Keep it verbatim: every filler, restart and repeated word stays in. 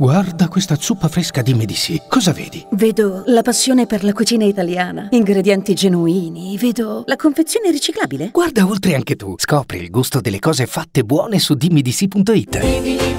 Guarda questa zuppa fresca Dimmi di sì. Cosa vedi? Vedo la passione per la cucina italiana, ingredienti genuini, vedo la confezione riciclabile. Guarda oltre anche tu. Scopri il gusto delle cose fatte buone su dimmi di sì punto it.